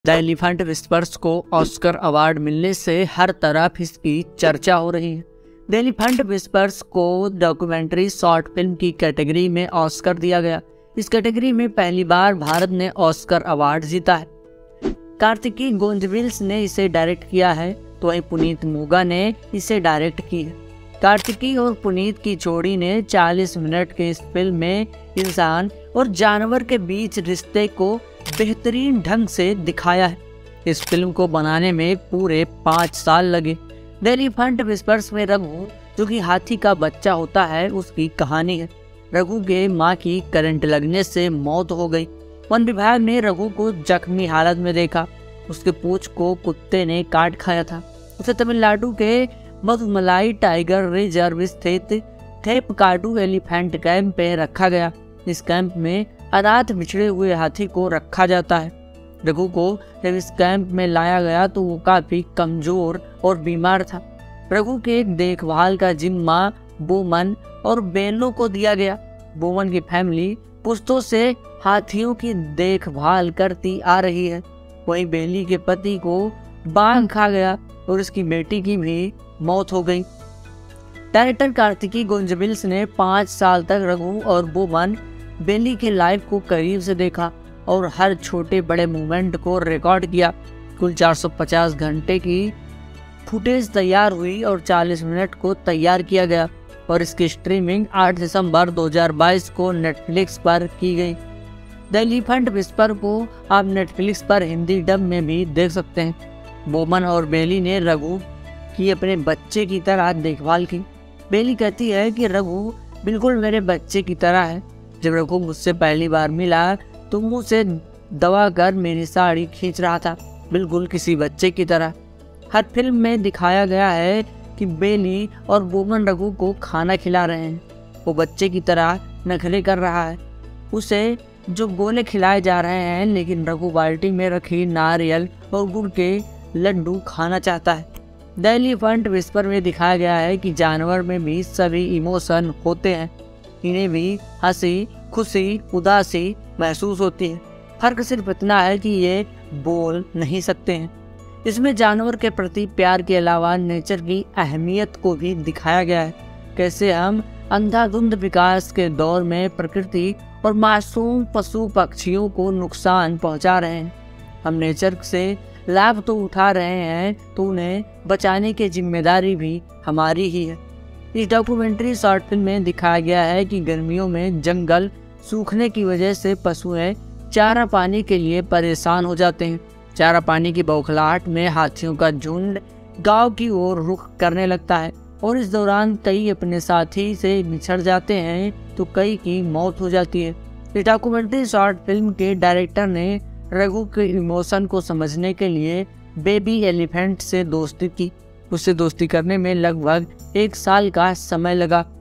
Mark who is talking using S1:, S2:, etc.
S1: The elephant whispers को Oscar award मिलने से हर तरफ इसकी चर्चा हो रही है। द एलिफेंट विस्पर्स को डॉक्यूमेंट्री शॉर्ट फिल्म की कैटेगरी में ऑस्कर दिया गया। इस कैटेगरी में पहली बार भारत ने ऑस्कर अवार्ड जीता है। कार्तिकी गोंजविल्स ने इसे डायरेक्ट किया है, तो वहीं पुनीत मोगा ने इसे डायरेक्ट की है। कार्तिकी और पुनीत की जोड़ी ने 40 मिनट के इस फिल्म में इंसान और जानवर के बीच रिश्ते को बेहतरीन ढंग से दिखाया है। इस फिल्म को बनाने में पूरे 5 साल लगे। द एलिफेंट विस्पर्स में रघु, जो कि हाथी का बच्चा होता है, उसकी कहानी है। रघु के माँ की करंट लगने से मौत हो गई। वन विभाग ने रघु को जख्मी हालत में देखा। उसके पूंछ को कुत्ते ने काट खाया था। उसे तमिलनाडु के मधुमलाई टाइगर रिजर्व स्थित थेपकाडु एलिफेंट कैंप पे रखा गया। इस कैंप में अनाथ बिछड़े हुए हाथी को रखा जाता है। रघु को जब इस कैंप में लाया गया तो वो काफी कमजोर और बीमार था। रघु के देखभाल का जिम्मा बोमन और बेलो को दिया गया। बोमन की फैमिली पुश्तों से हाथियों की देखभाल करती आ रही है। वहीं बेली के पति को बाघ खा गया और उसकी बेटी की भी मौत हो गई। डायरेक्टर कार्तिकी गोंजविल्स ने 5 साल तक रघु और बोमन बेली के लाइफ को करीब से देखा और हर छोटे बड़े मूवमेंट को रिकॉर्ड किया। कुल 450 घंटे की फुटेज तैयार हुई और 40 मिनट को तैयार किया गया और इसकी स्ट्रीमिंग 8 दिसंबर 2022 को नेटफ्लिक्स पर की गई। द एलिफेंट विस्पर को आप नेटफ्लिक्स पर हिंदी डब में भी देख सकते हैं। बोमन और बेली ने रघु की अपने बच्चे की तरह देखभाल की। बेली कहती है कि रघु बिल्कुल मेरे बच्चे की तरह है। जब रघु मुझसे पहली बार मिला तो मुँह से दबा कर मेरी साड़ी खींच रहा था, बिल्कुल किसी बच्चे की तरह। हर फिल्म में दिखाया गया है कि बेली और बोमन रघु को खाना खिला रहे हैं। वो बच्चे की तरह नखरे कर रहा है। उसे जो गोले खिलाए जा रहे हैं, लेकिन रघु बाल्टी में रखी नारियल और गुड़ के लड्डू खाना चाहता है। द एलिफेंट विस्पर में दिखाया गया है कि जानवर में भी सभी इमोशन होते हैं। इन्हें भी हंसी, खुशी, उदासी महसूस होती है। फर्क सिर्फ इतना है कि ये बोल नहीं सकते हैं। इसमें जानवर के प्रति प्यार के अलावा नेचर की अहमियत को भी दिखाया गया है। कैसे हम अंधाधुंध विकास के दौर में प्रकृति और मासूम पशु पक्षियों को नुकसान पहुंचा रहे हैं। हम नेचर से लाभ तो उठा रहे हैं, तो उन्हें बचाने की जिम्मेदारी भी हमारी ही है। इस डॉक्यूमेंट्री शॉर्ट फिल्म में दिखाया गया है कि गर्मियों में जंगल सूखने की वजह से पशुएं चारा पानी के लिए परेशान हो जाते हैं। चारा पानी की बौखलाहट में हाथियों का झुंड गांव की ओर रुख करने लगता है और इस दौरान कई अपने साथी से बिछड़ जाते हैं, तो कई की मौत हो जाती है। इस डॉक्यूमेंट्री शॉर्ट फिल्म के डायरेक्टर ने रघु के इमोशन को समझने के लिए बेबी एलिफेंट से दोस्ती की। उससे दोस्ती करने में लगभग 1 साल का समय लगा।